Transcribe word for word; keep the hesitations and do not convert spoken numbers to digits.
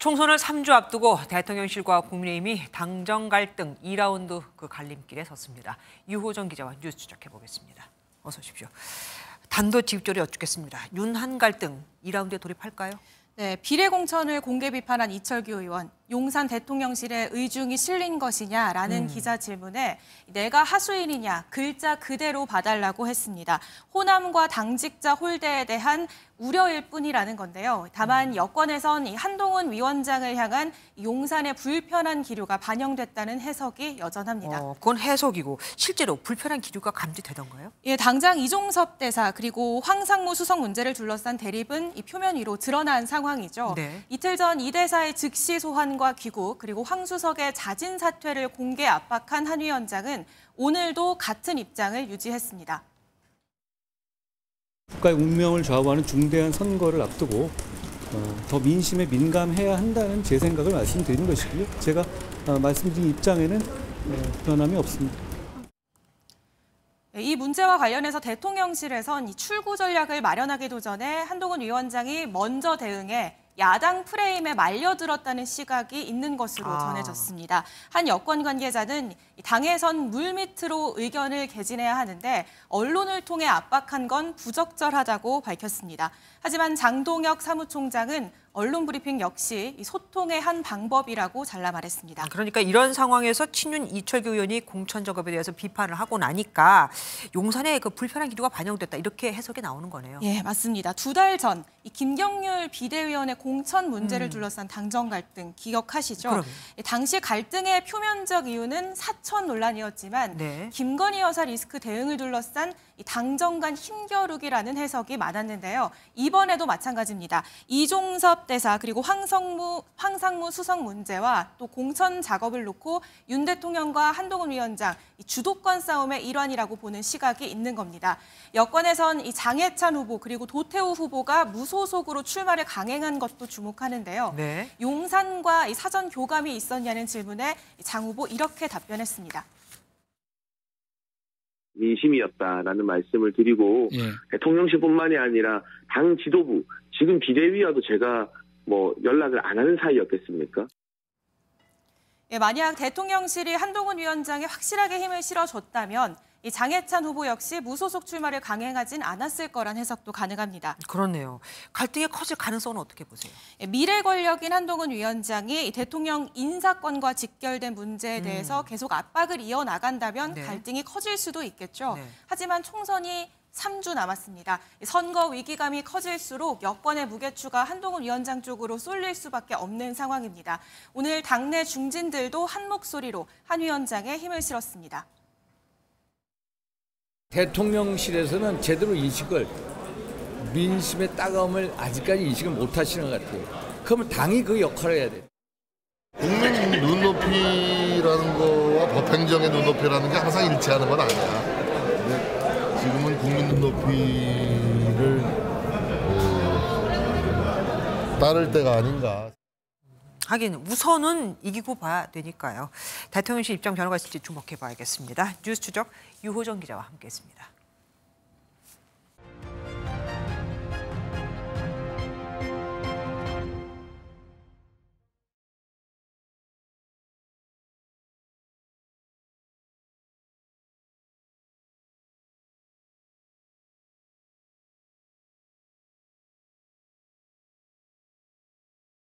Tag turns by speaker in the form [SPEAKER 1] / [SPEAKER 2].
[SPEAKER 1] 총선을 삼 주 앞두고 대통령실과 국민의힘이 당정 갈등 이 라운드 그 갈림길에 섰습니다. 유호정 기자와 뉴스 추적해보겠습니다. 어서 오십시오. 단도직입적으로 여쭙겠습니다. 윤한 갈등 이 라운드에 돌입할까요?
[SPEAKER 2] 네, 비례 공천을 공개 비판한 이철규 의원, 용산 대통령실에 의중이 실린 것이냐라는
[SPEAKER 1] 음.
[SPEAKER 2] 기자 질문에 내가 하수인이냐 글자 그대로 봐달라고 했습니다. 호남과 당직자 홀대에 대한 우려일 뿐이라는 건데요. 다만
[SPEAKER 1] 음.
[SPEAKER 2] 여권에선 이 한동훈 위원장을 향한 용산의 불편한 기류가 반영됐다는 해석이 여전합니다.
[SPEAKER 1] 어, 그건 해석이고 실제로 불편한 기류가 감지되던가요?
[SPEAKER 2] 예, 당장 이종섭 대사 그리고 황상무 수석 문제를 둘러싼 대립은 이 표면 위로 드러난 상황이죠.
[SPEAKER 1] 네.
[SPEAKER 2] 이틀 전 이 대사의 즉시 소환과 귀국 그리고 황 수석의 자진 사퇴를 공개 압박한 한 위원장은 오늘도 같은 입장을 유지했습니다.
[SPEAKER 3] 국가의 운명을 좌우하는 중대한 선거를 앞두고 어, 더 민심에 민감해야 한다는 제 생각을 말씀드린 것이고요. 제가 어, 말씀드린 입장에는 어, 변함이 없습니다.
[SPEAKER 2] 이 문제와 관련해서 대통령실에선 이 출구 전략을 마련하기도 전에 한동훈 위원장이 먼저 대응해 야당 프레임에 말려들었다는 시각이 있는 것으로
[SPEAKER 1] 아.
[SPEAKER 2] 전해졌습니다. 한 여권 관계자는 당에선 물밑으로 의견을 개진해야 하는데 언론을 통해 압박한 건 부적절하다고 밝혔습니다. 하지만 장동혁 사무총장은 언론 브리핑 역시 소통의 한 방법이라고 잘라 말했습니다.
[SPEAKER 1] 그러니까 이런 상황에서 친윤 이철규 의원이 공천 작업에 대해서 비판을 하고 나니까 용산에 그 불편한 기류가 반영됐다 이렇게 해석이 나오는 거네요.
[SPEAKER 2] 예, 맞습니다. 두 달 전 이 김경률 비대위원의 공천 문제를
[SPEAKER 1] 음.
[SPEAKER 2] 둘러싼 당정 갈등 기억하시죠?
[SPEAKER 1] 그럼요.
[SPEAKER 2] 당시 갈등의 표면적 이유는 사천 논란이었지만
[SPEAKER 1] 네.
[SPEAKER 2] 김건희 여사 리스크 대응을 둘러싼 이 당정 간 힘겨루기라는 해석이 많았는데요. 이번에도 마찬가지입니다. 이종섭 대사 그리고 황성무, 황상무 수석 문제와 또 공천 작업을 놓고 윤 대통령과 한동훈 위원장 이 주도권 싸움의 일환이라고 보는 시각이 있는 겁니다. 여권에선 이 장해찬 후보 그리고 도태우 후보가 무소속으로 출마를 강행한 것도 주목하는데요.
[SPEAKER 1] 네.
[SPEAKER 2] 용산과 이 사전 교감이 있었냐는 질문에 장 후보 이렇게 답변했습니다.
[SPEAKER 4] 민심이었다라는 말씀을 드리고
[SPEAKER 5] 예.
[SPEAKER 4] 대통령실뿐만이 아니라 당 지도부, 지금 비대위와도 제가 뭐 연락을 안 하는 사이였겠습니까?
[SPEAKER 2] 예, 만약 대통령실이 한동훈 위원장에 확실하게 힘을 실어줬다면 이 장해찬 후보 역시 무소속 출마를 강행하진 않았을 거란 해석도 가능합니다.
[SPEAKER 1] 그렇네요. 갈등이 커질 가능성은 어떻게 보세요?
[SPEAKER 2] 예, 미래 권력인 한동훈 위원장이 이 대통령 인사권과 직결된 문제에 대해서
[SPEAKER 1] 음.
[SPEAKER 2] 계속 압박을 이어나간다면
[SPEAKER 1] 네.
[SPEAKER 2] 갈등이 커질 수도 있겠죠.
[SPEAKER 1] 네.
[SPEAKER 2] 하지만 총선이 삼 주 남았습니다. 선거 위기감이 커질수록 여권의 무게추가 한동훈 위원장 쪽으로 쏠릴 수밖에 없는 상황입니다. 오늘 당내 중진들도 한 목소리로 한 위원장에 힘을 실었습니다.
[SPEAKER 5] 대통령실에서는 제대로 인식을 민심의 따가움을 아직까지 인식을 못 하시는 것 같아요. 그러면 당이 그 역할을 해야 돼요.
[SPEAKER 6] 국민 눈높이라는 거와 법행정의 눈높이라는 게 항상 일치하는 건 아니야. 근데 지금은 국민 눈높이를 그, 따를 때가 아닌가.
[SPEAKER 1] 하긴 우선은 이기고 봐야 되니까요. 대통령실 입장 변화가 있을지 주목해봐야겠습니다. 뉴스 추적 유호정 기자와 함께했습니다.